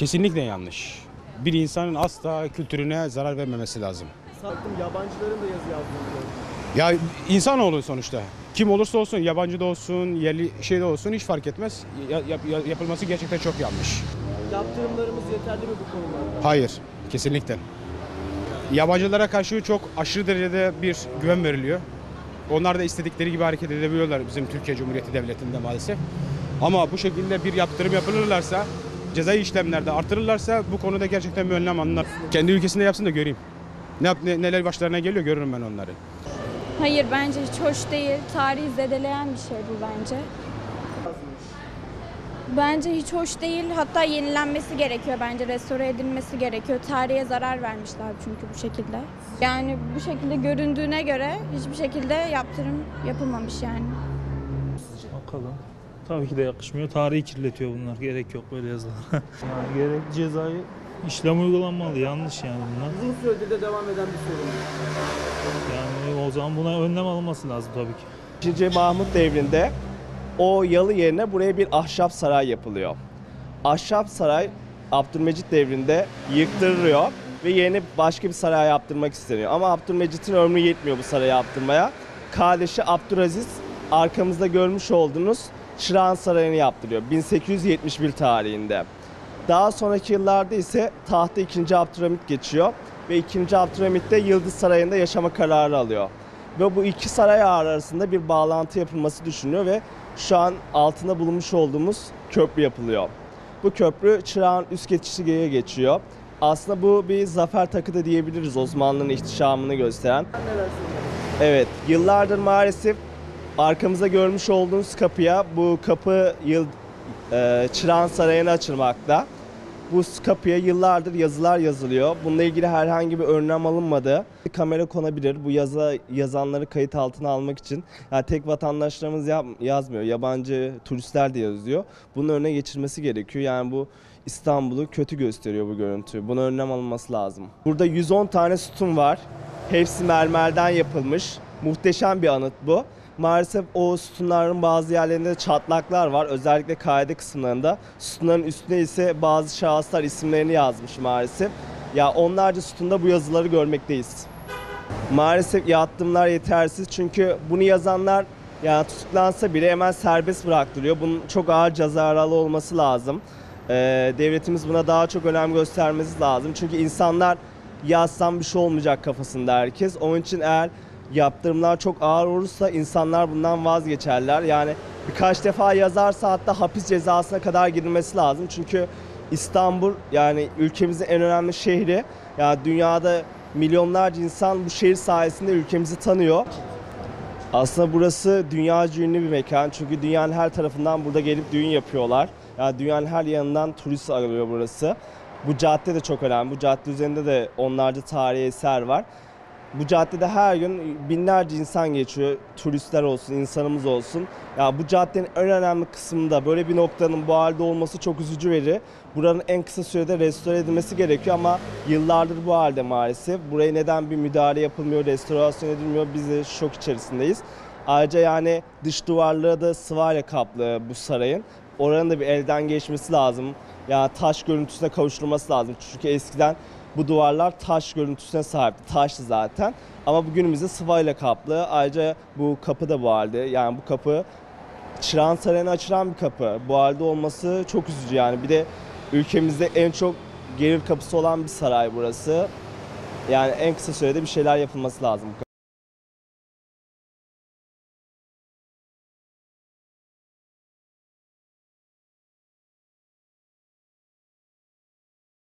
Kesinlikle yanlış. Bir insanın asla kültürüne zarar vermemesi lazım. Sattım, yabancıların da yazı yazdığını gördüm. Ya insanoğlu sonuçta. Kim olursa olsun, yabancı da olsun, yerli şey de olsun hiç fark etmez. Yapılması gerçekten çok yanlış. Yaptırımlarımız yeterli mi bu konularda? Hayır, kesinlikle. Yabancılara karşı çok aşırı derecede bir güven veriliyor. Onlar da istedikleri gibi hareket edebiliyorlar bizim Türkiye Cumhuriyeti Devleti'nde maalesef. Ama bu şekilde bir yaptırım yapılırlarsa, cezai işlemlerde artırırlarsa bu konuda gerçekten bir önlem alınır. Kendi ülkesinde yapsın da göreyim. Neler başlarına geliyor görürüm ben onları. Hayır, bence hiç hoş değil. Tarihi zedeleyen bir şey bu bence. Bence hiç hoş değil. Hatta yenilenmesi gerekiyor bence. Restore edilmesi gerekiyor. Tarihe zarar vermişler çünkü bu şekilde. Yani bu şekilde göründüğüne göre hiçbir şekilde yaptırım yapılmamış yani. Bakalım. Tabii ki de yakışmıyor. Tarihi kirletiyor bunlar. Gerek yok böyle yazılar. Yani gerek cezai işlem uygulanmalı. Yanlış yani bunlar. Uzun süredir de devam eden bir sorun. Yani o zaman buna önlem alınması lazım tabii ki. 2. Mahmut devrinde o yalı yerine buraya bir ahşap saray yapılıyor. Ahşap saray Abdülmecit devrinde yıktırılıyor ve yeni başka bir saray yaptırmak isteniyor. Ama Abdülmecit'in ömrü yetmiyor bu sarayı yaptırmaya. Kardeşi Abdülaziz arkamızda görmüş olduğunuz Çırağan Sarayı'nı yaptırıyor 1871 tarihinde. Daha sonraki yıllarda ise tahta 2. Abdülhamit geçiyor ve 2. Abdülhamit de Yıldız Sarayı'nda yaşama kararı alıyor. Ve bu iki saray arasında bir bağlantı yapılması düşünülüyor ve şu an altında bulunmuş olduğumuz köprü yapılıyor. Bu köprü Çırağan üst geçişiye geçiyor. Aslında bu bir zafer takı da diyebiliriz, Osmanlı'nın ihtişamını gösteren. Evet, yıllardır maalesef arkamızda görmüş olduğunuz kapıya, bu kapı Çırağan Sarayı'na açılmakta. Bu kapıya yıllardır yazılar yazılıyor. Bununla ilgili herhangi bir önlem alınmadı. Kamera konabilir. Bu yazanları kayıt altına almak için. Yani tek vatandaşlarımız yazmıyor. Yabancı turistler de yazıyor. Bunun önüne geçirmesi gerekiyor. Yani bu İstanbul'u kötü gösteriyor bu görüntü. Buna önlem alınması lazım. Burada 110 tane sütun var. Hepsi mermerden yapılmış. Muhteşem bir anıt bu. Maalesef o sütunların bazı yerlerinde çatlaklar var. Özellikle kaide kısımlarında. Sütunların üstüne ise bazı şahıslar isimlerini yazmış maalesef. Ya onlarca sütunda bu yazıları görmekteyiz. Maalesef yaptırımlar yetersiz çünkü bunu yazanlar yani tutuklansa bile hemen serbest bıraktırıyor. Bunun çok ağır cezalı olması lazım. Devletimiz buna daha çok önem göstermesi lazım. Çünkü insanlar yazsam bir şey olmayacak kafasında herkes. Onun için eğer yaptırımlar çok ağır olursa insanlar bundan vazgeçerler. Yani birkaç defa yazarsa hatta hapis cezasına kadar girilmesi lazım. Çünkü İstanbul yani ülkemizin en önemli şehri. Yani dünyada milyonlarca insan bu şehir sayesinde ülkemizi tanıyor. Aslında burası dünyaca ünlü bir mekan. Çünkü dünyanın her tarafından burada gelip düğün yapıyorlar. Yani dünyanın her yanından turist arıyor burası. Bu cadde de çok önemli. Bu cadde üzerinde de onlarca tarihi eser var. Bu caddede her gün binlerce insan geçiyor. Turistler olsun, insanımız olsun. Ya bu caddenin en önemli kısmında böyle bir noktanın bu halde olması çok üzücü veri. Buranın en kısa sürede restore edilmesi gerekiyor ama yıllardır bu halde maalesef. Buraya neden bir müdahale yapılmıyor, restorasyon edilmiyor? Biz de şok içerisindeyiz. Ayrıca yani dış duvarları da sıvayla kaplı bu sarayın. Oranın da bir elden geçmesi lazım. Yani taş görüntüsüne kavuşturulması lazım. Çünkü eskiden bu duvarlar taş görüntüsüne sahipti. Taştı zaten. Ama bugünümüzde sıvayla kaplı. Ayrıca bu kapı da bu halde. Yani bu kapı Çırağan Sarayı'na açılan bir kapı. Bu halde olması çok üzücü yani. Bir de ülkemizde en çok gelir kapısı olan bir saray burası. Yani en kısa sürede bir şeyler yapılması lazım.